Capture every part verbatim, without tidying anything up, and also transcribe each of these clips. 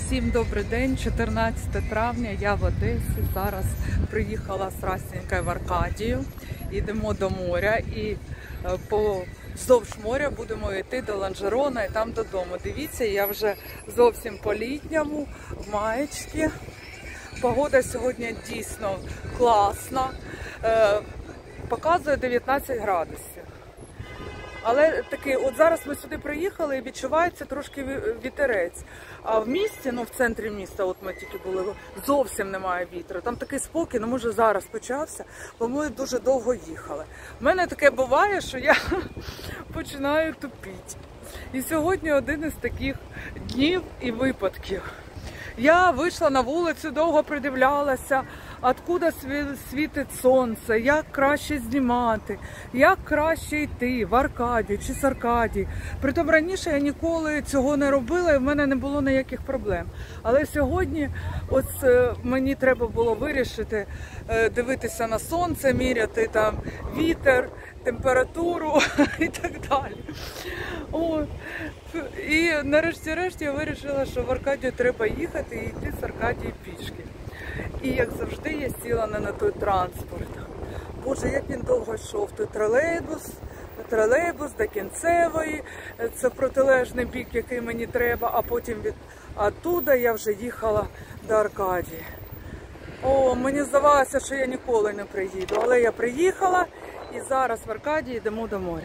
Всім добрий день, чотирнадцяте травня, я в Одесі. Зараз приїхала з Растінькою в Аркадію. Йдемо до моря і по вздовж моря будемо йти до Ланжерона і там додому. Дивіться, я вже зовсім по-літньому, в маєчці. Погода сьогодні дійсно класна, показує дев'ятнадцять градусів. Але такий, от зараз ми сюди приїхали і відчувається трошки вітерець. А в місті, ну в центрі міста, от ми тільки були, зовсім немає вітру. Там такий спокій, ну може зараз почався, бо ми дуже довго їхали. У мене таке буває, що я починаю тупіти. І сьогодні один із таких днів і випадків. Я вийшла на вулицю, довго придивлялася, откуда світить сонце, як краще знімати, як краще йти в Аркадію чи з Аркадії. Притом раніше я ніколи цього не робила і в мене не було ніяких проблем. Але сьогодні ось мені треба було вирішити, дивитися на сонце, міряти там вітер, температуру і так далі. О, і нарешті-решті я вирішила, що в Аркадію треба їхати і йти з Аркадії пішки. І як завжди я сіла не на той транспорт. Боже, як він довго йшов, той тролейбус, тролейбус до Кінцевої, це протилежний бік, який мені треба, а потім від оттуда я вже їхала до Аркадії. О, мені здавалося, що я ніколи не приїду, але я приїхала і зараз в Аркадії йдемо до моря.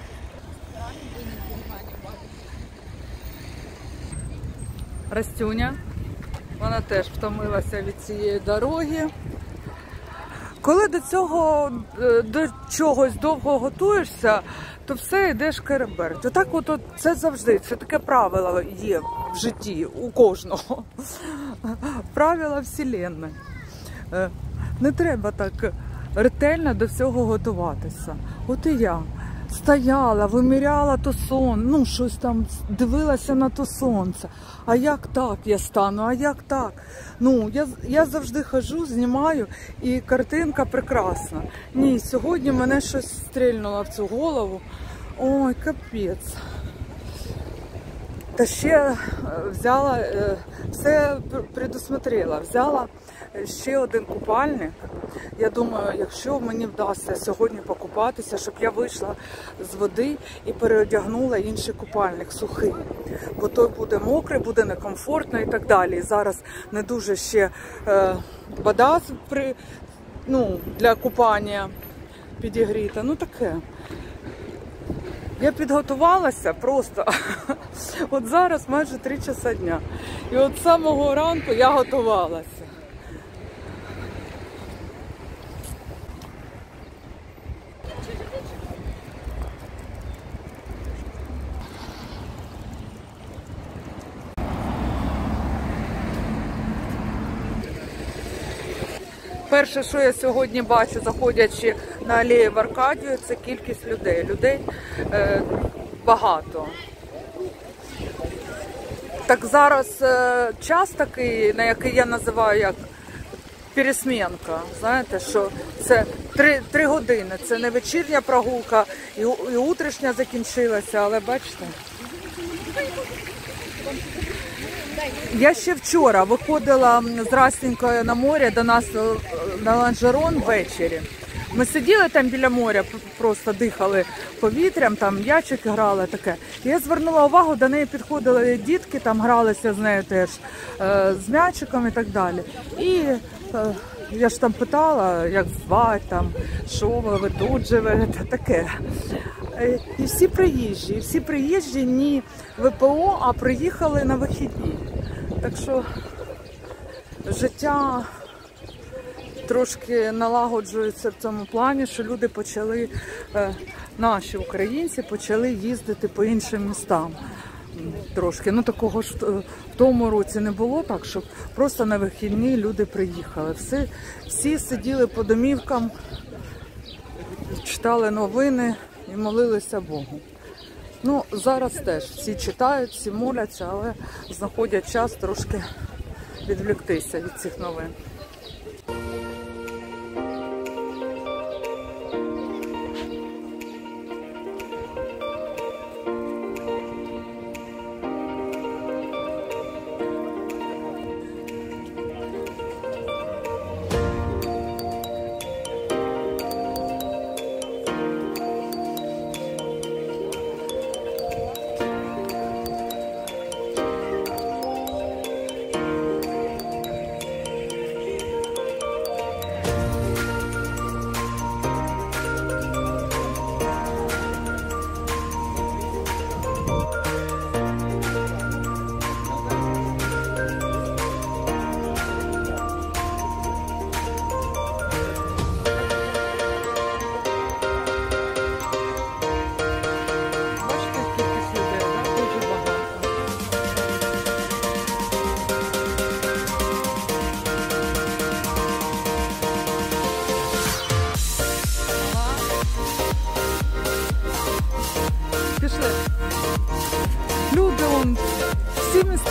Растюня, вона теж втомилася від цієї дороги. Коли до цього, до чогось довго готуєшся, то все йдеш кереберть. Отак от, от це завжди, це таке правило є в житті у кожного. Правила Вселенної. Не треба так ретельно до всього готуватися. От і я стояла, виміряла то сон, ну щось там, дивилася на то сонце. А як так я стану, а як так? Ну, я, я завжди хожу, знімаю, і картинка прекрасна. Ні, сьогодні мене щось стрільнуло в цю голову. Ой, капець. Та ще взяла, все предусмотрела, взяла ще один купальник. Я думаю, якщо мені вдасться сьогодні покупатися, щоб я вийшла з води і переодягнула інший купальник, сухий. Бо той буде мокрий, буде некомфортно і так далі. І зараз не дуже ще е, вода при, ну, для купання підігріта. Ну таке. Я підготувалася просто, от зараз майже три часа дня. І от з самого ранку я готувалася. Перше, що я сьогодні бачу, заходячи на алею в Аркадію, це кількість людей. Людей е, багато. Так зараз е, час такий, на який я називаю як пересмінка. Знаєте, що це три, три години. Це не вечірня прогулка, і, і утрішня закінчилася, але бачите. Я ще вчора виходила з Растінькою на море до нас на Ланжерон ввечері. Ми сиділи там біля моря, просто дихали повітрям, там м'ячики грали таке. І я звернула увагу, до неї підходили дітки, там гралися з нею теж, з м'ячиком і так далі. І я ж там питала, як звати, там, що ви, ви тут живете, таке. І всі приїжджі, і всі приїжджі не ВПО, а приїхали на вихідні. Так що життя трошки налагоджується в цьому плані, що люди почали, наші українці почали їздити по іншим містам. Трошки, ну такого ж в тому році не було так, щоб просто на вихідні люди приїхали. Всі, всі сиділи по домівкам, читали новини і молилися Богу. Ну, зараз теж всі читають, всі моляться, але знаходять час трошки відвліктися від цих новин.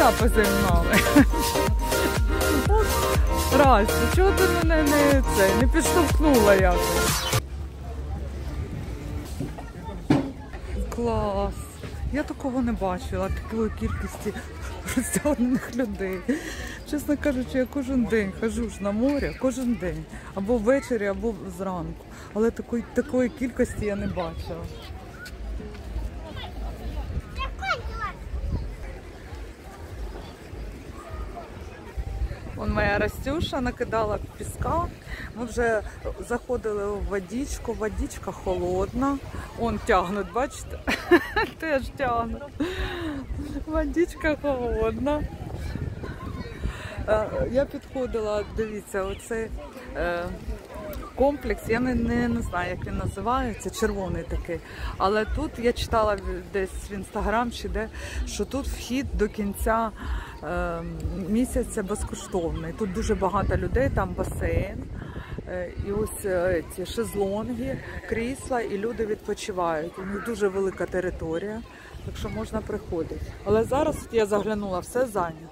лапи займали. Растя, чого ти мене не, це, не підштовхнула якось? Клас! Я такого не бачила, такої кількості роздягнених людей. Чесно кажучи, я кожен день хожу ж на море, кожен день. Або ввечері, або зранку. Але такої, такої кількості я не бачила. Вон моя Растюша накидала піска. Ми вже заходили в водичку, водичка холодна. Он тягнуть, бачите? Теж тягнуть. Водичка холодна. Я підходила, дивіться, оцей комплекс, я не, не, не знаю, як він називається, червоний такий. Але тут я читала десь в інстаграм чи де, що тут вхід до кінця е, місяця безкоштовний. Тут дуже багато людей, там басейн, е, і ось е, ці шезлонги, крісла, і люди відпочивають. У них дуже велика територія, так що можна приходити. Але зараз я заглянула, все зайнято.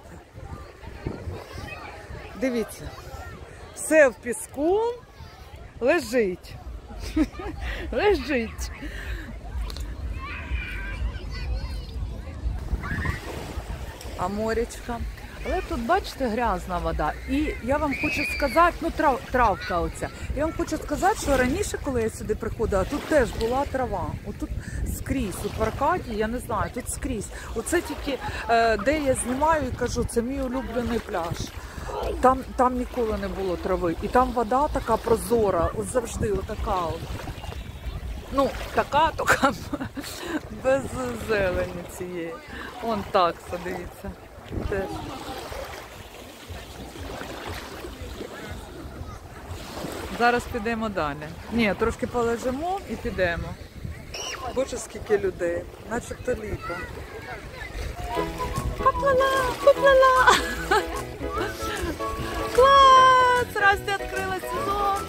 Дивіться, все в піску. Лежить. Лежить. А морячка. Але тут, бачите, грязна вода. І я вам хочу сказати, ну трав, травка оця. Я вам хочу сказати, що раніше, коли я сюди приходила, тут теж була трава. Отут скрізь, у Аркадії, я не знаю, тут скрізь. Оце тільки, де я знімаю і кажу, це мій улюблений пляж. Там, там ніколи не було трави. І там вода така прозора, от завжди отака от. Ну, така, така, без зелені цієї. Вон такса, дивіться. Теж. Зараз підемо далі. Ні, трошки полежимо і підемо. Боже, скільки людей, начебто літо. Поплила, поплила! Клас! Растя відкрила сезон!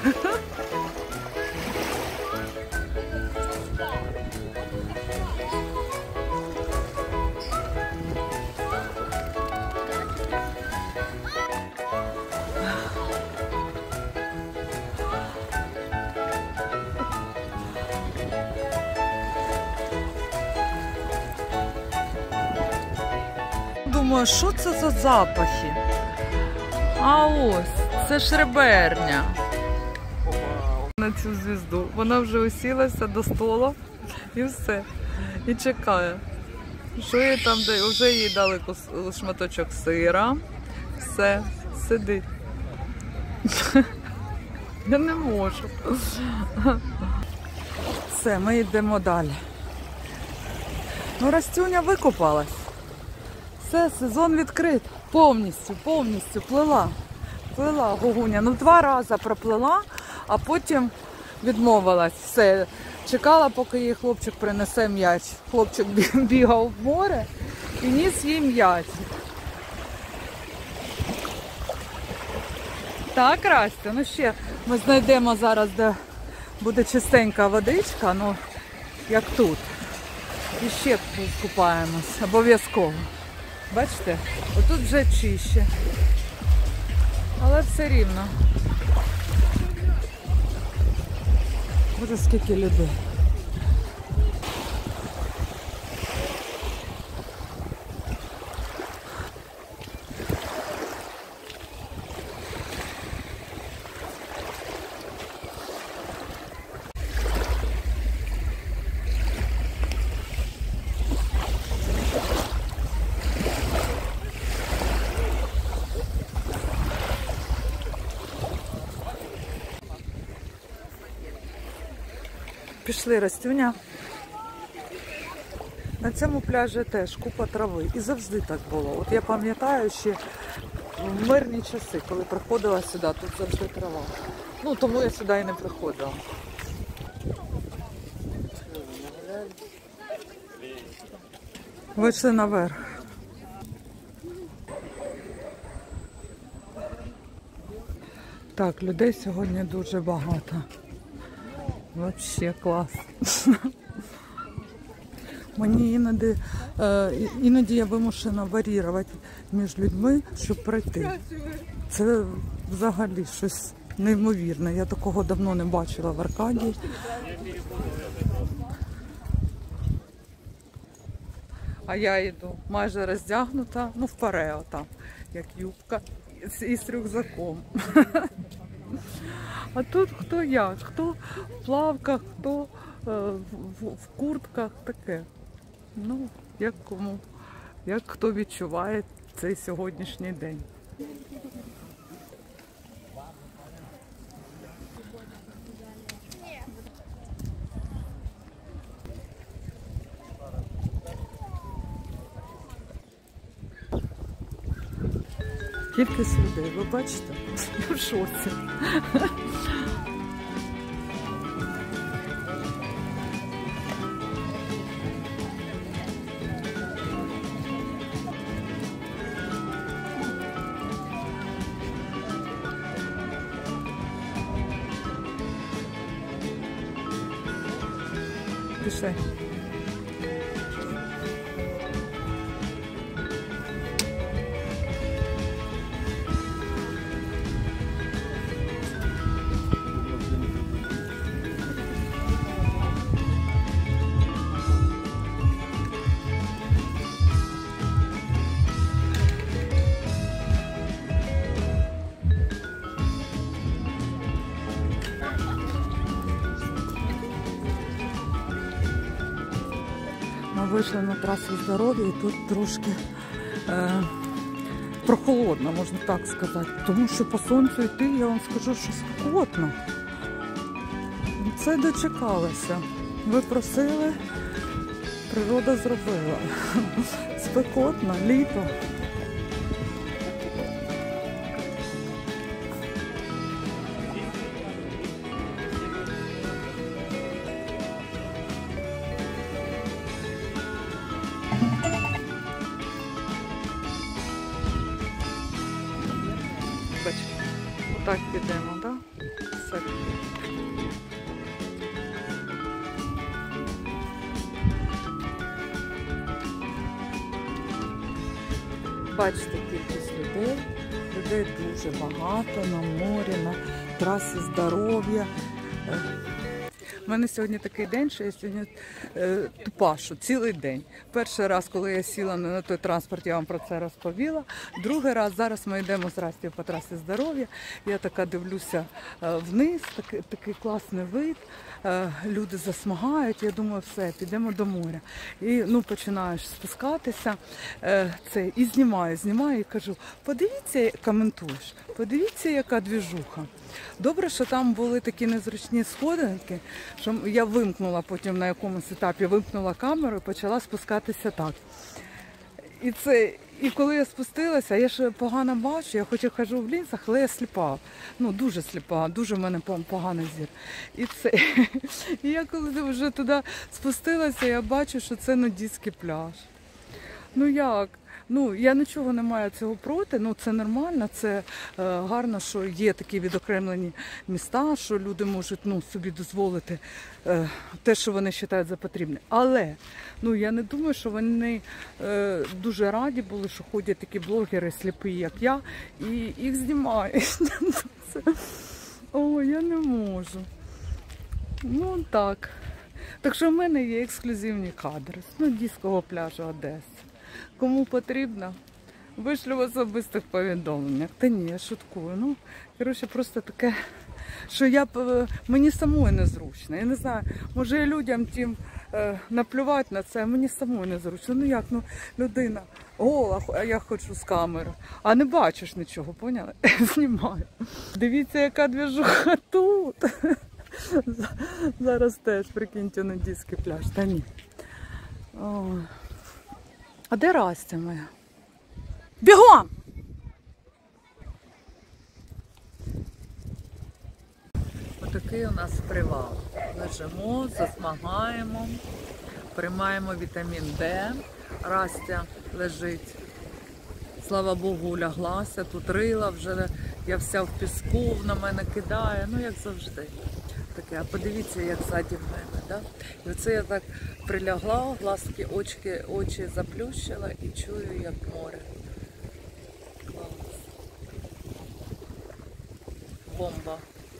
Думаю, що це за запахи? А ось, це шреберня. На цю звізду. Вона вже усілася до столу і все. І чекає. Що їй там дає? Вже їй дали шматочок сира. Все, сидить. Я не можу. Все, ми йдемо далі. Ну, Растюня викупалась. Все, сезон відкрит. Повністю, повністю плила. Плила Гугуня. Ну, два рази проплила, а потім відмовилась. Все. Чекала, поки їй хлопчик принесе м'яч. Хлопчик бігав в море і ніс їй м'яч. Так, Растя, ну ще ми знайдемо зараз, де буде чистенька водичка, ну, як тут. І ще купаємось, обов'язково. Бачите, отут вже чище, але все рівно. Боже, скільки людей. Пішли, Растюня. На цьому пляжі теж купа трави. І завжди так було. От я пам'ятаю ще в мирні часи, коли приходила сюди, тут завжди трава. Ну, тому я сюди і не приходила. Вийшли наверх. Так, людей сьогодні дуже багато. Вообще клас. Мені іноді, е, іноді я вимушена варірувати між людьми, щоб пройти. Це взагалі щось неймовірне. Я такого давно не бачила в Аркадії. А я йду майже роздягнута, ну в парео там, як юбка, із рюкзаком. А тут хто як, хто в плавках, хто е, в, в куртках, таке. Ну, як кому, як хто відчуває цей сьогоднішній день. Кількість людей, ви бачите? Я в шоці. Пішли. Ми вийшли на трасу здоров'я і тут трошки е, прохолодно, можна так сказати. Тому що по сонцю йти, я вам скажу, що спекотно. Це дочекалося. Ви просили, природа зробила. Спекотно, літо. Так підемо, так? Все. Бачите кількість людей. Людей дуже багато на морі, на трасі здоров'я. У мене сьогодні такий день, що я сьогодні е, тупашу цілий день. Перший раз, коли я сіла на той транспорт, я вам про це розповіла. Другий раз, зараз ми йдемо з Растю по трасі здоров'я. Я така дивлюся е, вниз, такий, такий класний вид. Е, люди засмагають, я думаю, все, підемо до моря. І ну, починаєш спускатися е, це, і знімаю, знімаю і кажу, подивіться, коментуєш, подивіться, яка двіжуха. Добре, що там були такі незручні сходинки, що я вимкнула потім на якомусь етапі, вимкнула камеру і почала спускатися так. І це, і коли я спустилася, я ж погано бачу, я хоч і хожу в лінзах, але я сліпа. Ну, дуже сліпа, дуже в мене поганий зір. І це, і я коли вже туди спустилася, я бачу, що це нудистський пляж. Ну як? Ну, я нічого не маю цього проти, ну це нормально, це е, гарно, що є такі відокремлені міста, що люди можуть ну, собі дозволити е, те, що вони вважають за потрібне. Але ну, я не думаю, що вони е, дуже раді були, що ходять такі блогери сліпі, як я, і їх знімають. О, я не можу. Ну так. Так що в мене є ексклюзивні кадри з нудистського пляжу Одеси. Кому потрібно, вишлю в особистих повідомленнях. Та ні, я шуткую. Ну, коротше, просто таке, що я, мені самої незручно. Я не знаю, може і людям тим е, наплювати на це, а мені самої незручно. Ну як, ну, людина гола, а я хочу з камери. А не бачиш нічого, поняли? Знімаю. Дивіться, яка двіжуха тут. Зараз теж, прикиньте, нудистський пляж. Та ні. Ой. А де Растя моя? Бігом! Отакий у нас привал. Лежимо, засмагаємо, приймаємо вітамін Д. Растя лежить. Слава Богу, уляглася. Тут рила вже, я вся в піску, на мене кидає, ну як завжди. таке, а подивіться, як ззаді в мене, да? І оце я так прилягла, глазки, очки, очі заплющила і чую, як море. Клас. Бомба.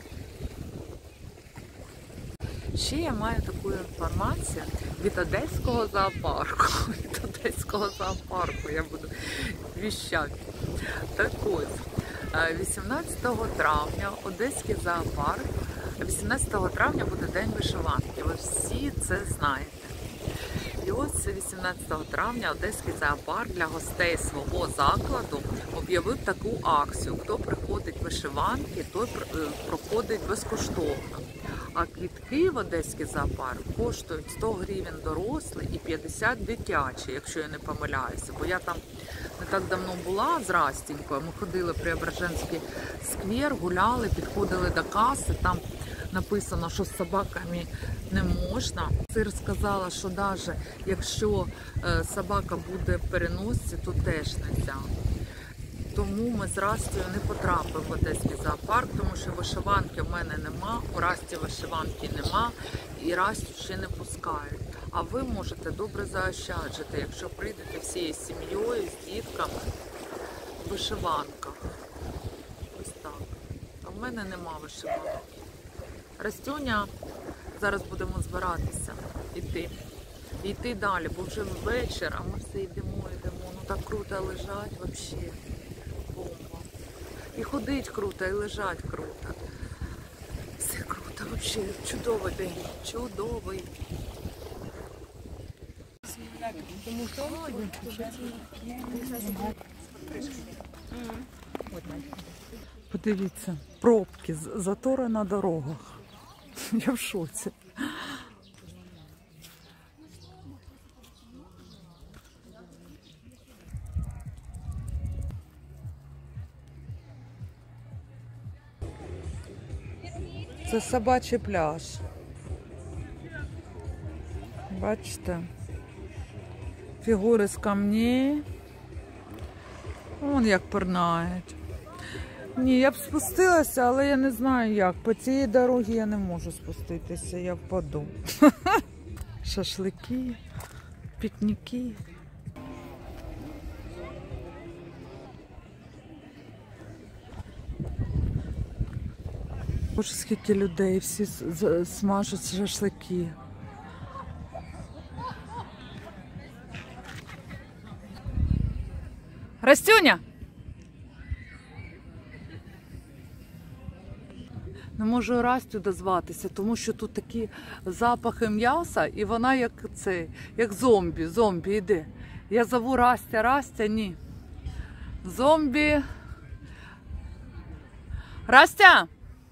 Ще я маю таку інформацію від Одеського зоопарку. Від Одеського зоопарку я буду віщати. Так ось, вісімнадцятого травня Одеський зоопарк, вісімнадцятого травня буде День вишиванки. Ви всі це знаєте. І ось вісімнадцятого травня Одеський зоопарк для гостей свого закладу об'явив таку акцію. Хто приходить вишиванки, той проходить безкоштовно. А квітки в Одеський зоопарк коштують сто гривень дорослий і п'ятдесят дитячі, якщо я не помиляюся. Бо я там не так давно була з Растінькою, ми ходили в Преображенський сквер, гуляли, підходили до каси, там написано, що з собаками не можна. Сир сказала, що навіть якщо собака буде в переносці, то теж не можна. Тому ми з Растю не потрапимо в Одеський зоопарк, тому що вишиванки в мене нема, у Расті вишиванки нема і Растю ще не пускають. А ви можете добре заощаджити, якщо прийдете всією сім'єю, з дітками в вишиванках. Ось так. А в мене нема вишиванки. Растюня, зараз будемо збиратися, йти. Йти далі, бо вже вечір, а ми все йдемо, йдемо. Ну так круто лежать взагалі. Бомба. І ходить круто, і лежать круто. Все круто, взагалі. Чудовий день. Чудовий. Подивіться, пробки, затори на дорогах. Я в шоці. Це собачий пляж. Бачите? Фігури з камней. Вон як пирнають. Ні, я б спустилася, але я не знаю як. По цій дорозі я не можу спуститися, я впаду. Шашлики, пікніки. Боже, скільки людей, всі смажуть шашлики. Растюня! Не можу Растю дозватися, тому що тут такі запахи м'яса, і вона як це, як зомбі, зомбі йде. Я зову Растя, Растя, ні. Зомбі. Растя!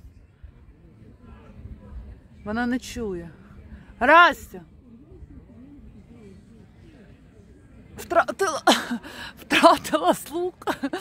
Вона не чує. Растя! Втратила, втратила слух.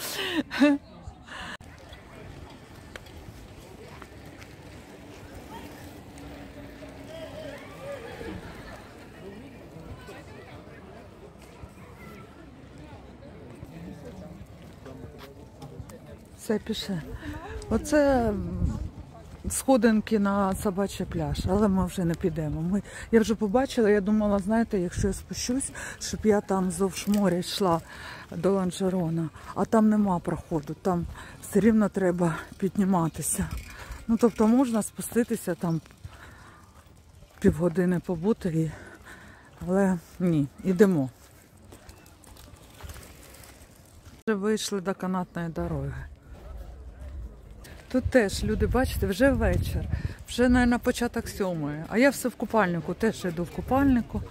Все, пише. Оце сходинки на собачий пляж, але ми вже не підемо. Ми, я вже побачила, я думала, знаєте, якщо я спущусь, щоб я там вздовж моря йшла до Ланжерона, а там нема проходу, там все рівно треба підніматися. Ну, тобто можна спуститися там півгодини побути, і... але ні, йдемо. Вже вийшли до канатної дороги. Тут теж люди, бачите, вже вечір, вже, мабуть, початок сьомої. А я все в купальнику, теж йду в купальнику.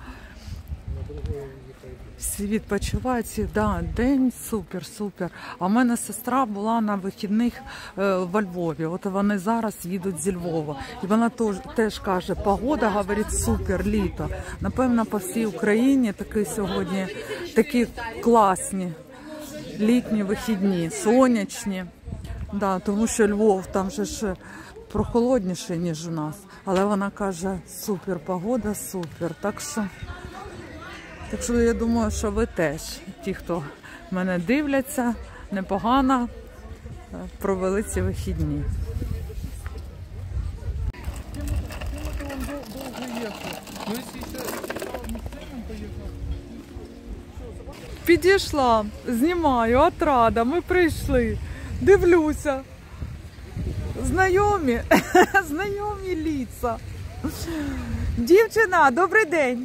Всі відпочивають, всі, да, день супер, супер. А в мене сестра була на вихідних е, во Львові. От вони зараз їдуть зі Львова. І вона теж, теж каже, погода, говорить, супер, літо. Напевно, по всій Україні такі сьогодні, такі класні літні вихідні, сонячні. Да, тому що Львов там же ж прохолодніше, ніж у нас. Але вона каже, супер погода, супер. Так що, так що я думаю, що ви теж, ті, хто мене дивляться, непогано провели ці вихідні. Підійшла, знімаю, отрада, ми прийшли. Дивлюся. Знайомі, знайомі ліца. Дівчина, добрий день.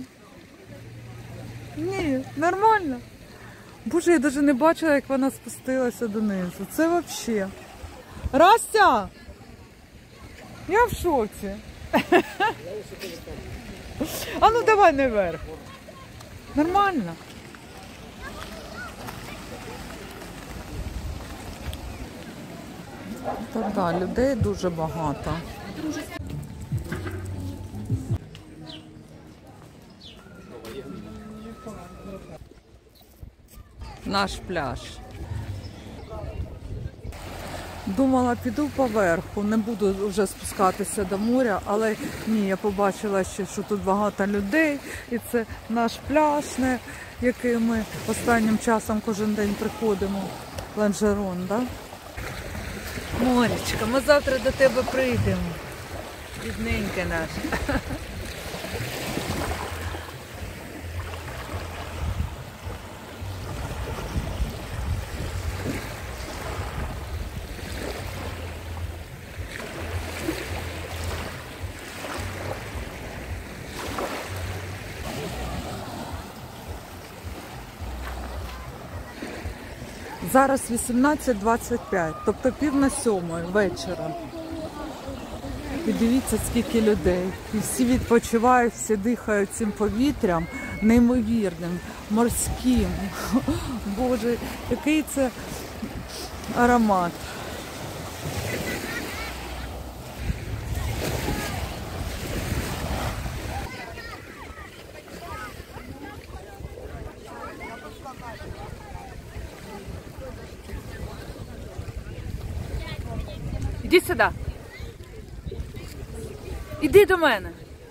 Ні, нормально. Боже, я навіть не бачила, як вона спустилася донизу. Це взагалі. Растя! Я в шоці. А ну давай наверх. Нормально. Так, да, людей дуже багато. Наш пляж. Думала, піду поверху, не буду вже спускатися до моря, але ні, я побачила ще, що тут багато людей, і це наш пляж, на який ми останнім часом кожен день приходимо. Ланжерон, да? Моречка, ми завтра до тебе прийдемо. Бідненьке наше. Зараз вісімнадцять двадцять п'ять, тобто пів на сьомої вечора. І дивіться, скільки людей. І всі відпочивають, всі дихають цим повітрям неймовірним, морським. Боже, який це аромат. Іди сюди. Іди до мене.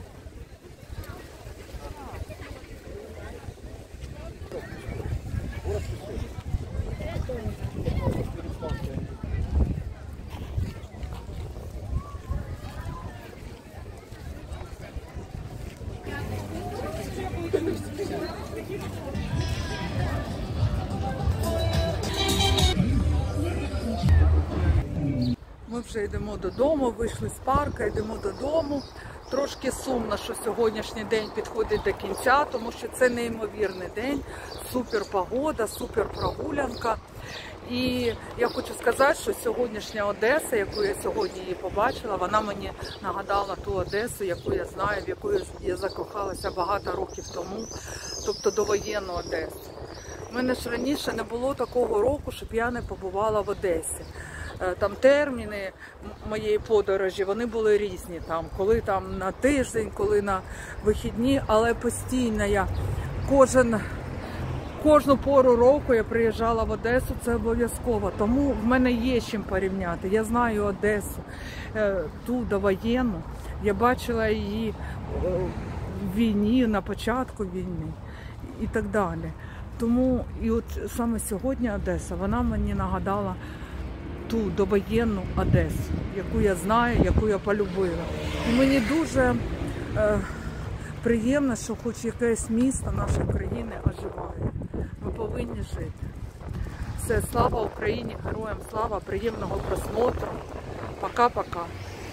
Ми вже йдемо додому, вийшли з парку, йдемо додому. Трошки сумно, що сьогоднішній день підходить до кінця, тому що це неймовірний день, супер погода, супер прогулянка. І я хочу сказати, що сьогоднішня Одеса, яку я сьогодні її побачила, вона мені нагадала ту Одесу, яку я знаю, в яку я закохалася багато років тому, тобто довоєнну Одесу. У мене ж раніше не було такого року, щоб я не побувала в Одесі. Там терміни моєї подорожі, вони були різні, там, коли там на тиждень, коли на вихідні, але постійно я кожен, кожну пору року я приїжджала в Одесу, це обов'язково, тому в мене є чим порівняти. Я знаю Одесу, ту довоєнну, я бачила її в війні, на початку війни і так далі. Тому і от саме сьогодні Одеса, вона мені нагадала ту довоєнну Одесу, яку я знаю, яку я полюбила. І мені дуже е, приємно, що хоч якесь місто нашої країни оживає. Ми повинні жити. Все, слава Україні, героям слава, приємного просмотру. Пока-пока.